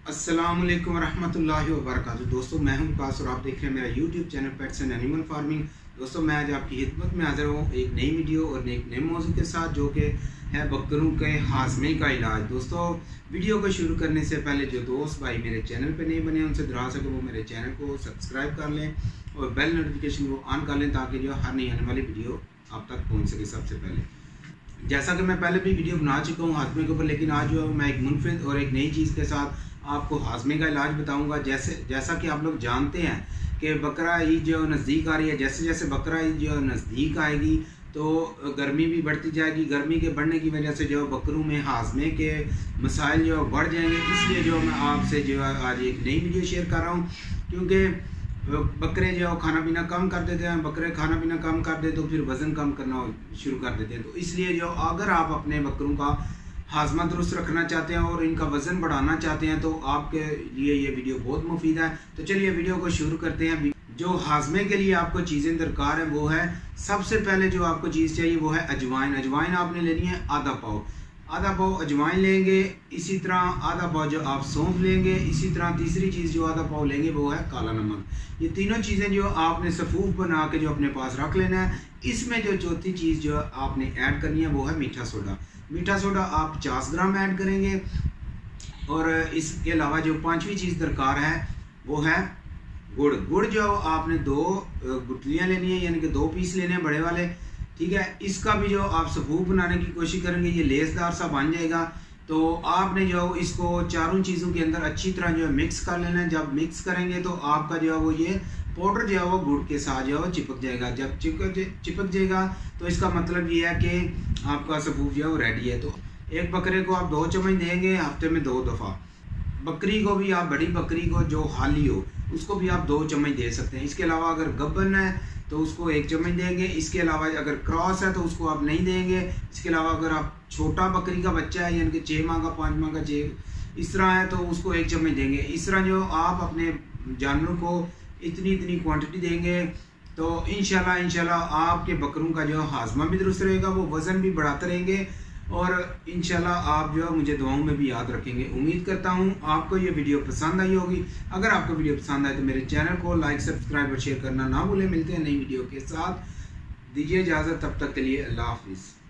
अस्सलामुअलैकुम रहमतुल्लाहि व बरकातुहू। दोस्तों मैं हूं विकास और आप देख रहे हैं मेरा YouTube channel pets and animal farming. दोस्तों मैं आज आपकी खिदमत में हाजिर हूं एक नई वीडियो और एक नए मौजू के साथ, जो कि है बकरों के हाजमे का इलाज। दोस्तों वीडियो को शुरू करने से पहले जो दोस्त भाई मेरे चैनल पर नहीं बने उनसे दरख्वास्त है कि वो मेरे चैनल को सब्सक्राइब कर लें और बेल नोटिफिकेशन को ऑन कर लें, ताकि जो हर नई आने वाली वीडियो आप तक पहुँच सके। सबसे पहले जैसा कि मैं पहले भी वीडियो बना चुका हूँ हाजमे के ऊपर, लेकिन आज जो मैं एक मुनफिद और एक नई चीज़ के साथ आपको हाजमे का इलाज बताऊंगा। जैसा कि आप लोग जानते हैं कि बकरा ईद जो नज़दीक आ रही है, जैसे जैसे बकरा ईद जो नज़दीक आएगी तो गर्मी भी बढ़ती जाएगी। गर्मी के बढ़ने की वजह से जो बकरों में हाजमे के मसाइल जो बढ़ जाएंगे, इसलिए जो मैं आपसे जो आज एक नई वीडियो शेयर कर रहा हूँ। क्योंकि बकरे जो खाना पीना कम कर देते हैं, बकरे खाना पीना कम कर दे तो फिर वज़न कम करना शुरू कर देते हैं। तो इसलिए जो अगर आप अपने बकरों का हाजमा दुरुस्त रखना चाहते हैं और इनका वज़न बढ़ाना चाहते हैं तो आपके लिए ये वीडियो बहुत मुफीद है। तो चलिए वीडियो को शुरू करते हैं। जो हाजमे के लिए आपको चीज़ें दरकार है वो है, सबसे पहले जो आपको चीज़ चाहिए वो है अजवाइन। अजवाइन आपने लेनी है आधा पाव अजवाइन लेंगे। इसी तरह आधा पाव जो आप सौंफ लेंगे। इसी तरह तीसरी चीज़ जो आधा पाव लेंगे वो है काला नमक। ये तीनों चीज़ें जो आपने सफ़ूफ बना के जो अपने पास रख लेना है। इसमें जो चौथी चीज़ जो आपने ऐड करनी है वो है मीठा सोडा। मीठा सोडा आप 50 ग्राम ऐड करेंगे। और इसके अलावा जो पांचवी चीज़ दरकार है वो है गुड़। गुड़ जो आपने 2 गुठलियाँ लेनी है, यानी कि 2 पीस लेने हैं बड़े वाले, ठीक है। इसका भी जो आप सफ़ूफ बनाने की कोशिश करेंगे ये लेसदार सा बन जाएगा। तो आपने जो इसको चारों चीज़ों के अंदर अच्छी तरह जो है मिक्स कर लेना है। जब मिक्स करेंगे तो आपका जो है वो ये पाउडर जो है वो गुड़ के साथ जो है वो चिपक जाएगा। जब चिपक जाएगा तो इसका मतलब ये है कि आपका सफ़ूफ जो है वो रेडी है। तो एक बकरे को आप 2 चम्मच देंगे हफ्ते में 2 दफ़ा। बकरी को भी आप, बड़ी बकरी को जो हाली हो उसको भी आप 2 चम्मच दे सकते हैं। इसके अलावा अगर गब्बन है तो उसको 1 चम्मच देंगे। इसके अलावा अगर क्रॉस है तो उसको आप नहीं देंगे। इसके अलावा अगर आप छोटा बकरी का बच्चा है, यानी कि 6 माह का, 5 माह का, 6 इस तरह है तो उसको 1 चम्मच देंगे। इस तरह जो आप अपने जानवरों को इतनी क्वांटिटी देंगे तो इंशाल्लाह आपके बकरों का जो हाजमा भी दुरुस्त रहेगा, वो वज़न भी बढ़ाते रहेंगे और इंशाल्लाह आप जो है मुझे दुआओं में भी याद रखेंगे। उम्मीद करता हूँ आपको ये वीडियो पसंद आई होगी। अगर आपको वीडियो पसंद आए तो मेरे चैनल को लाइक, सब्सक्राइब और शेयर करना ना भूलें। मिलते हैं नई वीडियो के साथ, दीजिए इजाज़त, तब तक के लिए अल्लाह हाफिज़।